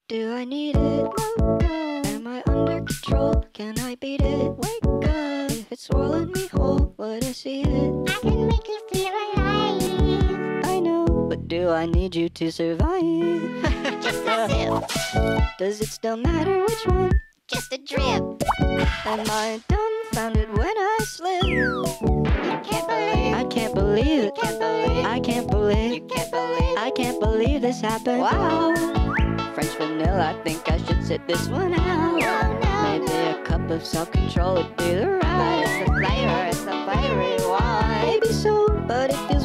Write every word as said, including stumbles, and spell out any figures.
Do I need it? Mocha. Am I under control? Can I beat it? Wake up. If it's swallowing me whole, would I see it? I can make you feel alive. I know, but do I need you to survive? Just a sip. Does it still matter which one? Just a drip. Am I dumbfounded when I slip? You can't believe. I can't believe it. Can't believe. I can't believe. You can't believe. I can't believe this happened. Wow. French vanilla, I think I should sit this one out. No, no, Maybe no. a cup of self-control would be the right. But it's the flavor, it's the flavor you want. Maybe so, but it feels